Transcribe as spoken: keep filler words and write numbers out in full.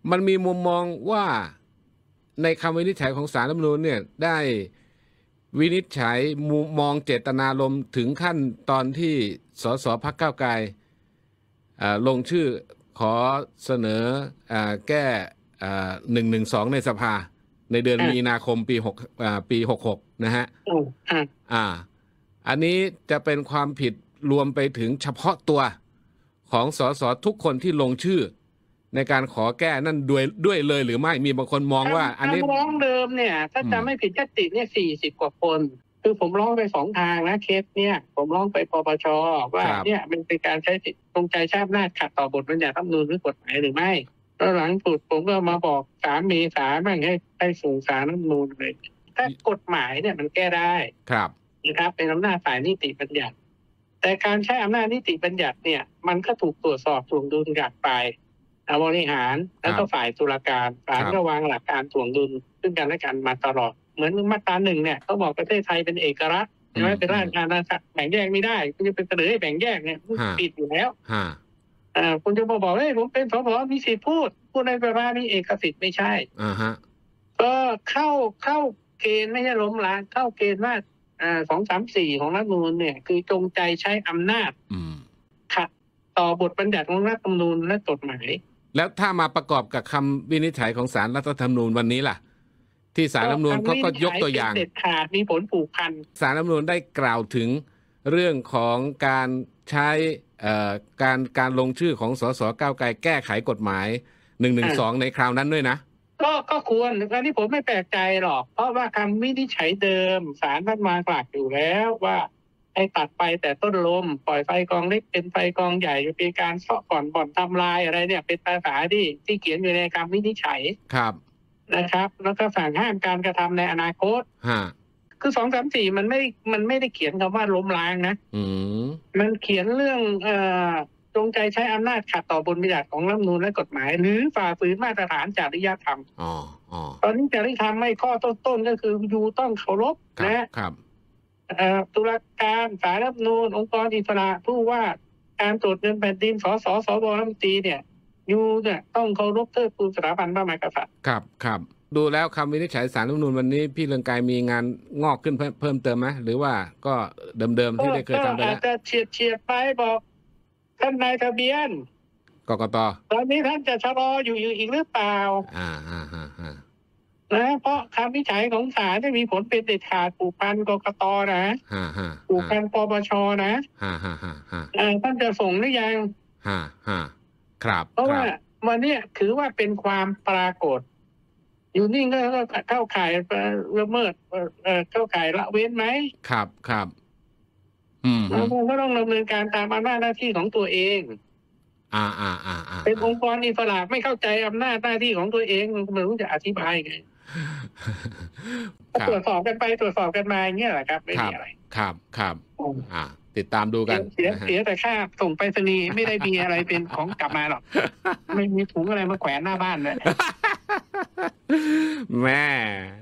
มันมีมุมมองว่าในคำวินิจฉัยของศาลรัฐธรรมนูญเนี่ยได้วินิจฉัยมุมมองเจตนารมณ์ถึงขั้นตอนที่สสพรรคก้าวไกลลงชื่อขอเสนอแก้หนึ่งหนึ่งสองในสภาในเดือนมีนาคมปีหกปีหกหกนะฮะอ่าอันนี้จะเป็นความผิดรวมไปถึงเฉพาะตัวของสสทุกคนที่ลงชื่อในการขอแก้นั่นด้วยด้วยเลยหรือไม่มีบางคนมองว่าอันนี้ร้องเดิมเนี่ยถ้าจำไม่ผิดยติเนี่ยสี่สิบกว่าคนคือผมร้องไปสองทางนะเคสเนี่ยผมร้องไปปปชว่าเนี่ยมันเป็นการใช้สิทธิตรงใจชาติหน้าขัดต่อบทบัญญัติรัฐธรรมนูญหรือกฎหมายหรือไม่แล้วหลังสุดผมก็มาบอกสามเมษายนบ้างให้ให้ส่งศาลรัฐธรรมนูญเลยถ้ากฎหมายเนี่ยมันแก้ได้ครับนะครับเป็นอำนาจฝ่ายนิติบัญญัติแต่การใช้อำนาจนิติบัญญัติเนี่ยมันก็ถูกตรวจสอบถ่วงดุลจากฝ่ายบริหารแล้วก็ฝ่ายตุลาการศาลก็วางหลักการถ่วงดุลซึ่งกันและกันมาตลอดเหมือนมาตราหนึ่งเนี่ยเขาบอกประเทศไทยเป็นเอกราชใช่ไหมเป็นราชอาณาจักรแบ่งแยกไม่ได้คุณจะเป็นเสนอให้แบ่งแยกเนี่ยผิดอยู่แล้วอ่าคุณจะมาบอกว่าผมเป็นสสมีสิทธิ์พูดพูดในประมาณนี้เอกสิทธิ์ไม่ใช่อ่าฮะก็เข้าเข้าเกณฑ์ไม่ใช่ล้มล้างเข้าเกณฑ์ว่าอ่าสองสามสี่ของรัฐธรรมนูญเนี่ยคือจงใจใช้อำนาจขัดต่อบทบัญญัติของรัฐธรรมนูญและกฎหมายแล้วถ้ามาประกอบกับคำวินิจฉัยของศาลรัฐธรรมนูญวันนี้ล่ะที่ศาลรัฐธรรมนูญเขาก็ยกตัวอย่างเด็ดขาดมีผลผูกพันศาลรัฐธรรมนูญได้กล่าวถึงเรื่องของการใช้การการลงชื่อของสสก้าวไกลแก้ไขกฎหมายหนึ่งหนึ่งสองในคราวนั้นด้วยนะก็ก็ควรอันนี้ผมไม่แปลกใจหรอกเพราะว่าคำวินิจฉัยเดิมศาลท่านมากล่าวอยู่แล้วว่าให้ตัดไปแต่ต้นลมปล่อยไฟกองเล็กเป็นไฟกองใหญ่เป็นการเสาะก่อนบ่อนทำลายอะไรเนี่ยเป็นภาษาที่ที่เขียนอยู่ในคำวินิจฉัยครับนะครับแล้วก็สั่งห้ามการกระทำในอนาคตคือสองสามสี่มันไม่มันไม่ได้เขียนคำว่าล้มล้างนะมันเขียนเรื่องเอ่อจงใจใช้อำนาจขัดต่อบทบัญญัติของรัฐธรรมนูญและกฎหมายหรือฝ่าฝืนมาตรฐานจริยธรรมตอนนี้จริยธรรมไม่ข้อต้นๆก็คืออยู่ต้องเคารพนะครับตุลาการศาลรัฐธรรมนูญองค์กรอิสระผู้ว่าการตรวจเงินแผ่นดินสสสวรัฐมนตรีเนี่ยอยู่เนี่ยต้องเคารพเทิดทูนสถาบันพระมหากษัตริย์ครับครับดูแล้วคำวินิจฉัยศาลรัฐธรรมนูญวันนี้พี่เรืองไกรมีงานงอกขึ้นเพิ่มเติมไหมหรือว่าก็เดิมๆที่ได้เคยทำไปแล้วอาจจะเฉียดเฉียดไปบอกท่านนายทะเบียนกกต. ตอนนี้ท่านจะชะลออยู่อีกหรือเปล่าอ่าอ่าอ่าอ่านะเพราะคำวินิจฉัยของศาลได้มีผลเป็นเด็ดขาดผูกพันกกต.นะผูกพันปปช.นะท่านจะส่งหรือยังครับเพราะว่าวันนี้ถือว่าเป็นความปรากฏอยู่นี่ก็เข้าข่ายละเมิดเข้าข่ายละเว้นไหมครับครับอืมก็ต้องดำเนินการตามอำนาจหน้าที่ของตัวเองอ่าอ่าอ่าอ่าเป็นองค์กรอิสระไม่เข้าใจอำนาจหน้าที่ของตัวเองไม่รู้จะอธิบายไงตรวจสอบกันไปตรวจสอบกันมาอย่างเงี้ยแหละครับไม่มีอะไรครับครับอ่าติดตามดูกันเสียเสียแต่ค่าส่งไปรษณีย์ไม่ได้มีอะไรเป็นของกลับมาหรอกไม่มีถุงอะไรมาแขวนหน้าบ้านเลยแม่